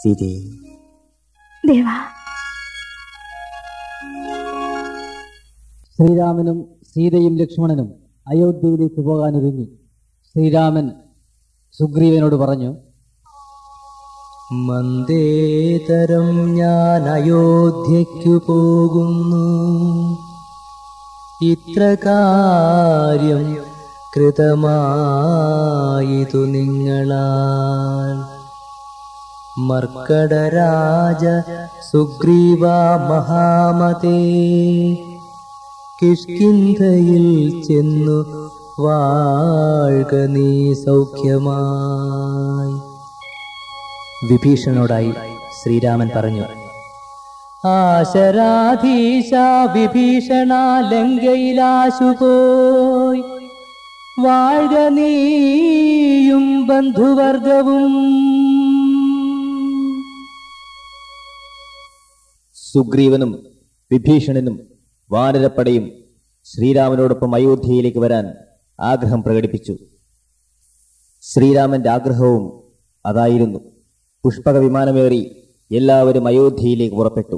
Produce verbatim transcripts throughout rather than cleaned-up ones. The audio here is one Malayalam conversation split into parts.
സീതേ. ദേവാ. ശ്രീരാമനും സീതയും ലക്ഷ്മണനും അയോധ്യയിലേക്ക് പോകാനൊരുങ്ങി. ശ്രീരാമൻ സുഗ്രീവനോട് പറഞ്ഞു, മന്ദേതരം ഞാൻ അയോധ്യയ്ക്കു പോകുന്നു, ഇത്ര കാര്യം കൃതമായിതു നിങ്ങളാൽ. മർക്കടരാജ സുഗ്രീവ മഹാമതേ, കിഷ്കിന്ധയിൽ ചെന്നു വാഴ്ക നീ സൗഖ്യമായി. വിഭീഷണനോടായി ശ്രീരാമൻ പറഞ്ഞു, ആശരാധീശ വിഭീഷണ ലങ്കയിലാശുപോയി വാഴ്ക നീയും ബന്ധുവർഗവും. സുഗ്രീവനും വിഭീഷണനും വാനരപ്പടയും ശ്രീരാമനോടൊപ്പം അയോധ്യയിലേക്ക് വരാൻ ആഗ്രഹം പ്രകടിപ്പിച്ചു. ശ്രീരാമന്റെ ആഗ്രഹവും അതായിരുന്നു. പുഷ്പക വിമാനമേറി എല്ലാവരും അയോധ്യയിലേക്ക് പുറപ്പെട്ടു.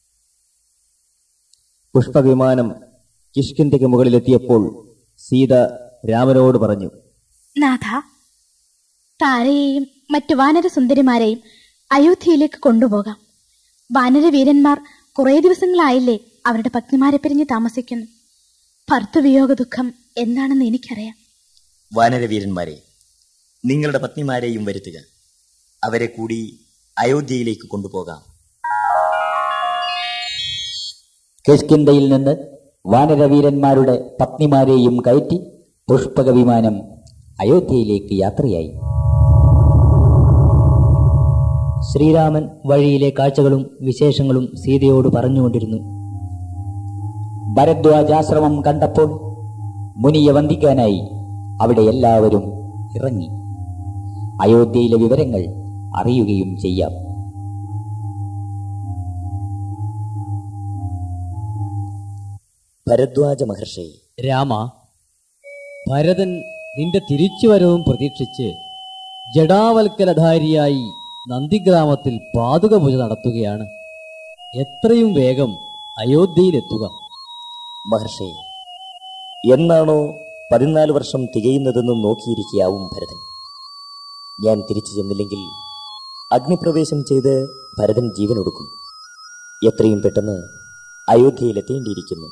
പുഷ്പക വിമാനം കിഷ്കിന്ധയ്ക്ക് മുകളിലെത്തിയപ്പോൾ സീത രാമനോട് പറഞ്ഞു, നാഥ, താരയെയും മറ്റു വാനരസുന്ദരിമാരെയും അയോധ്യയിലേക്ക് കൊണ്ടുപോകാം. വാനരവീരന്മാർ കുറേ ദിവസങ്ങളായില്ലേ അവരുടെ പത്നിമാരെ പിരിഞ്ഞ് താമസിക്കുന്നു. ഭർത്തൃവിയോഗ ദുഃഖം എന്താണെന്ന് എനിക്കറിയാം. വാനരവീരന്മാരെ, നിങ്ങളുടെ പത്നിമാരെയും വരുത്തുക. അവരെ കൂടി അയോധ്യയിലേക്ക് കൊണ്ടുപോകാം. കിഷ്കിന്ധയിൽ നിന്ന് വാനരവീരന്മാരുടെ പത്നിമാരെയും കയറ്റി പുഷ്പക വിമാനം അയോധ്യയിലേക്ക് യാത്രയായി. ശ്രീരാമൻ വഴിയിലെ കാഴ്ചകളും വിശേഷങ്ങളും സീതയോട് പറഞ്ഞുകൊണ്ടിരുന്നു. ഭരദ്വാജാശ്രമം കണ്ടപ്പോൾ മുനിയെ വന്ദിക്കാനായി അവിടെ എല്ലാവരും ഇറങ്ങി. അയോധ്യയിലെ വിവരങ്ങൾ അറിയുകയും ചെയ്യാം. ഭരദ്വാജ മഹർഷി. രാമ, ഭരതൻ നിന്റെ തിരിച്ചുവരവും പ്രതീക്ഷിച്ച് ജടാവൽക്കലധാരിയായി നന്ദിഗ്രാമത്തിൽ പാതുക പൂജ നടത്തുകയാണ്. എത്രയും വേഗം അയോധ്യയിലെത്തുക. മഹർഷി, എന്നാണോ പതിനാല് വർഷം തികയുന്നതെന്ന് നോക്കിയിരിക്കാവും ഭരതൻ. ഞാൻ തിരിച്ചു ചെന്നില്ലെങ്കിൽ അഗ്നിപ്രവേശം ചെയ്ത് ഭരതൻ ജീവനൊടുക്കും. എത്രയും പെട്ടെന്ന് അയോധ്യയിലെത്തേണ്ടിയിരിക്കുന്നു.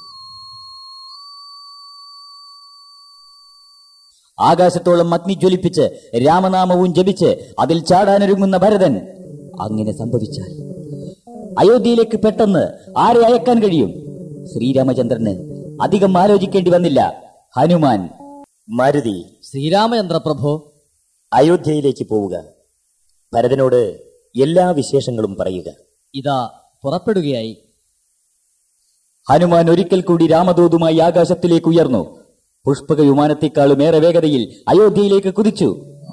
ആകാശത്തോളം അഗ്നി ജ്വലിപ്പിച്ച് രാമനാമവും ജപിച്ച് അതിൽ ചാടാനൊരുങ്ങുന്ന ഭരതൻ അങ്ങനെ സംഭവിച്ചാൽ അയോധ്യയിലേക്ക് പെട്ടെന്ന് ആരെ അയക്കാൻ കഴിയും? ശ്രീരാമചന്ദ്രന് അധികം ആലോചിക്കേണ്ടി വന്നില്ല. ഹനുമാൻ. മാരുതി. ശ്രീരാമചന്ദ്ര പ്രഭോ, അയോധ്യയിലേക്ക് പോവുക. ഭരതനോട് എല്ലാ വിശേഷങ്ങളും പറയുക. ഇതാ പുറപ്പെടുകയായി. ഹനുമാൻ ഒരിക്കൽ കൂടി രാമദൂതുമായി ആകാശത്തിലേക്ക് ഉയർന്നു. പുഷ്പക വിമാനത്തെക്കാളും ഏറെ വേഗതയിൽ അയോധ്യയിലേക്ക് കുതിച്ചു.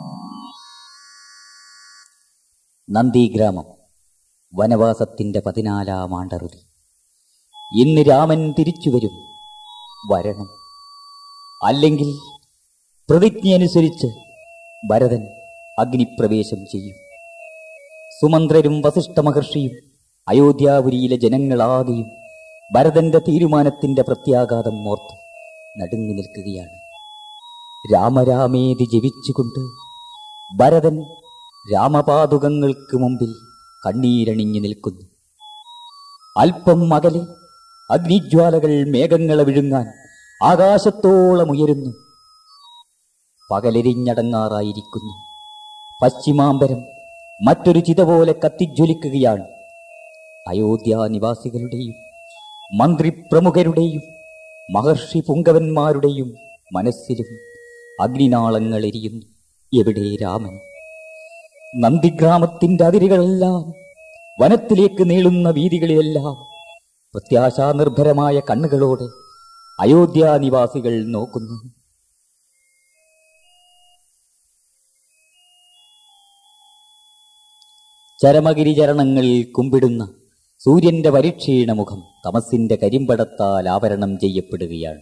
നന്ദിഗ്രാമം, വനവാസത്തിന്റെ പതിനാലാം ആണ്ടറുതി. ഇന്ന് രാമൻ തിരിച്ചു വരും. വരണം. അല്ലെങ്കിൽ പ്രതിജ്ഞയനുസരിച്ച് ഭരതൻ അഗ്നിപ്രവേശം ചെയ്യും. സുമന്ത്രരും വസിഷ്ഠ മഹർഷിയും അയോധ്യാപുരിയിലെ ജനങ്ങളാകെയും ഭരതന്റെ തീരുമാനത്തിന്റെ പ്രത്യാഘാതം ഓർത്ത് നടുങ്ങി നിൽക്കുകയാണ്. രാമരാമേതി ജപിച്ചുകൊണ്ട് ഭരതൻ രാമപാദുകങ്ങൾക്ക് മുമ്പിൽ കണ്ണീരണിഞ്ഞു നിൽക്കുന്നു. അല്പം അകലെ അഗ്നിജ്വാലകൾ മേഘങ്ങളെ വിഴുങ്ങാൻ ആകാശത്തോളം ഉയരുന്നു. പകലെരിഞ്ഞടങ്ങാറായിരിക്കുന്നു. പശ്ചിമാംബരം മറ്റൊരു ചിത പോലെ കത്തിജ്വലിക്കുകയാണ്. അയോധ്യാനിവാസികളുടെയും മന്ത്രിപ്രമുഖരുടെയും മഹർഷി പുങ്കവന്മാരുടെയും മനസ്സിലും അഗ്നിനാളങ്ങൾ എരിയുന്നു. എവിടെ രാമൻ? നന്ദിഗ്രാമത്തിന്റെ അതിരുകളെല്ലാം, വനത്തിലേക്ക് നീളുന്ന വീതികളിലെല്ലാം പ്രത്യാശാനിർഭരമായ കണ്ണുകളോടെ അയോധ്യാനിവാസികൾ നോക്കുന്നു. ചരമഗിരിചരണങ്ങളിൽ കുമ്പിടുന്ന സൂര്യന്റെ പരിക്ഷീണ മുഖം തമസിന്റെ കരിമ്പടത്താൽ ആവരണം ചെയ്യപ്പെടുകയാണ്.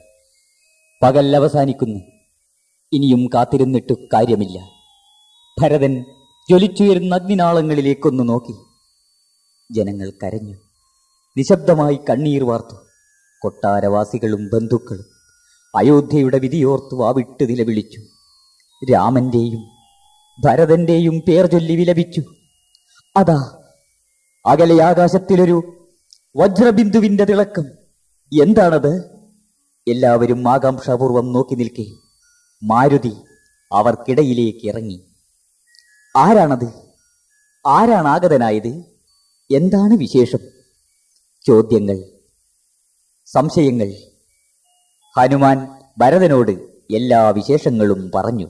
പകൽ അവസാനിക്കുന്നു. ഇനിയും കാത്തിരുന്നിട്ടു കാര്യമില്ല. ഭരതൻ ജ്വലിച്ചുയരുന്ന അഗ്നിനാളങ്ങളിലേക്കൊന്നു നോക്കി. ജനങ്ങൾ കരഞ്ഞു, നിശബ്ദമായി കണ്ണീർ വാർത്തു. കൊട്ടാരവാസികളും ബന്ധുക്കളും അയോധ്യയുടെ വിധിയോർത്തു വാവിട്ട് നിലവിളിച്ചു. രാമന്റെയും ഭരതന്റെയും പേർ ചൊല്ലി വിലപിച്ചു. അതാ അകലെ ആകാശത്തിലൊരു വജ്രബിന്ദുവിന്റെ തിളക്കം. എന്താണത്? എല്ലാവരും ആകാംക്ഷാപൂർവം നോക്കി നിൽക്കെ മാരുതി അവർക്കിടയിലേക്ക് ഇറങ്ങി. ആരാണത്? ആരാണ് ആഗതനായത്? എന്താണ് വിശേഷം? ചോദ്യങ്ങൾ, സംശയങ്ങൾ. ഹനുമാൻ ഭരതനോട് എല്ലാ വിശേഷങ്ങളും പറഞ്ഞു.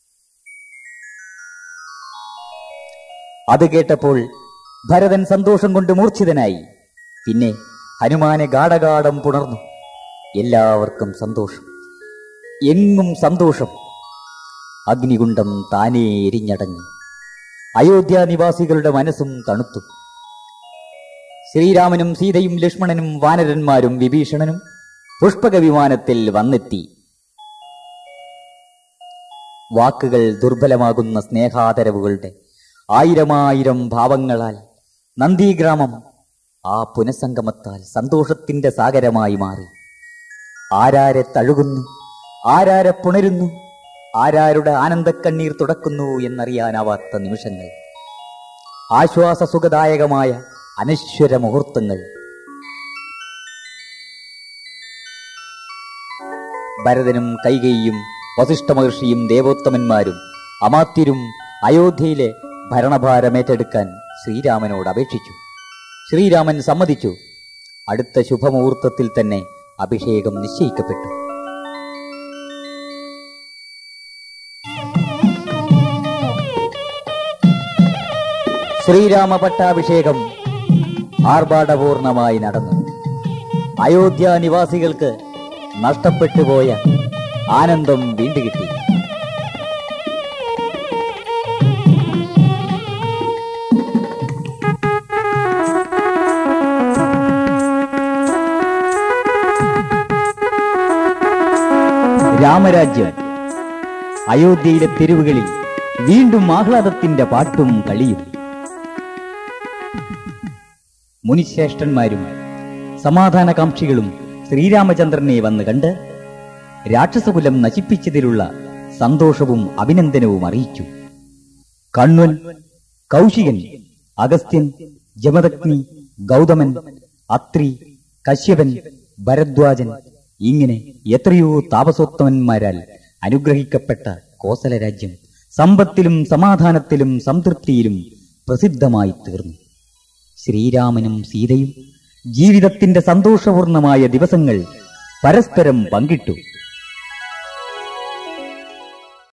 അത് കേട്ടപ്പോൾ ഭരതൻ സന്തോഷം കൊണ്ട് മൂർച്ഛിതനായി. പിന്നെ ഹനുമാനെ ഗാഢഗാഠം പുണർന്നു. എല്ലാവർക്കും സന്തോഷം, എങ്ങും സന്തോഷം. അഗ്നികുണ്ഡം താനേ എരിഞ്ഞടങ്ങി. അയോധ്യ നിവാസികളുടെ മനസ്സും തണുത്തു. ശ്രീരാമനും സീതയും ലക്ഷ്മണനും വാനരന്മാരും വിഭീഷണനും പുഷ്പക വിമാനത്തിൽ വന്നെത്തി. വാക്കുകൾ ദുർബലമാകുന്ന സ്നേഹാദരവുകളുടെ ആയിരമായിരം ഭാവങ്ങളാൽ നന്ദിഗ്രാമം ആ പുനഃസംഗമത്താൽ സന്തോഷത്തിന്റെ സാഗരമായി മാറി. ആരാരെ തഴുകുന്നു, ആരാരെ പുണരുന്നു, ആരാരുടെ ആനന്ദക്കണ്ണീർ തുടക്കുന്നു എന്നറിയാനാവാത്ത നിമിഷങ്ങൾ. ആശ്വാസസുഖദായകമായ അനശ്വര മുഹൂർത്തങ്ങൾ. ഭരതനും കൈകേയിയും വസിഷ്ഠ മഹർഷിയും ദേവോത്തമന്മാരും അമാത്യരും അയോധ്യയിലെ ഭരണഭാരമേറ്റെടുക്കാൻ ശ്രീരാമനോട് അപേക്ഷിച്ചു. ശ്രീരാമൻ സമ്മതിച്ചു. അടുത്ത ശുഭമുഹൂർത്തത്തിൽ തന്നെ അഭിഷേകം നിശ്ചയിക്കപ്പെട്ടു. ശ്രീരാമ പട്ടാഭിഷേകം ആർഭാടപൂർണമായി നടന്നു. അയോധ്യ നിവാസികൾക്ക് നഷ്ടപ്പെട്ടുപോയ ആനന്ദം വീണ്ടുകിട്ടി. രാമരാജ്യം. അയോധ്യയിലെ തെരുവുകളിൽ വീണ്ടും ആഹ്ലാദത്തിന്റെ പാട്ടും കളിയും. മുനിശ്രേഷ്ഠന്മാരും സമാധാനകാംക്ഷികളും ശ്രീരാമചന്ദ്രനെ വന്ന് കണ്ട് രാക്ഷസകുലം നശിപ്പിച്ചതിലുള്ള സന്തോഷവും അഭിനന്ദനവും അറിയിച്ചു. കണ്വൻ, കൗശികൻ, അഗസ്ത്യൻ, ജമദഗ്നി, ഗൗതമൻ, അത്രി, കശ്യപൻ, ഭരദ്വാജൻ, ഇങ്ങനെ എത്രയോ താപസോത്തമന്മാരാൽ അനുഗ്രഹിക്കപ്പെട്ട കോസല രാജ്യം സമ്പത്തിലും സമാധാനത്തിലും സംതൃപ്തിയിലും പ്രസിദ്ധമായി തീർന്നു. ശ്രീരാമനും സീതയും ജീവിതത്തിന്റെ സന്തോഷപൂർണമായ ദിവസങ്ങൾ പരസ്പരം പങ്കിട്ടു.